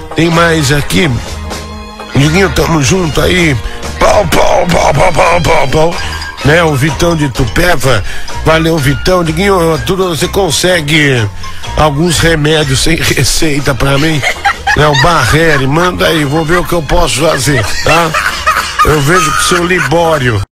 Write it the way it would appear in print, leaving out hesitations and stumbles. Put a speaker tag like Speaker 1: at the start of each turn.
Speaker 1: Tem mais aqui. Diguinho, tamo junto aí. Pau. Né, o Vitão de Tupéva. Valeu, Vitão. Diguinho, tudo, você consegue alguns remédios sem receita pra mim? Né, o Barreri, manda aí, vou ver o que eu posso fazer, tá? Eu vejo com o seu Libório.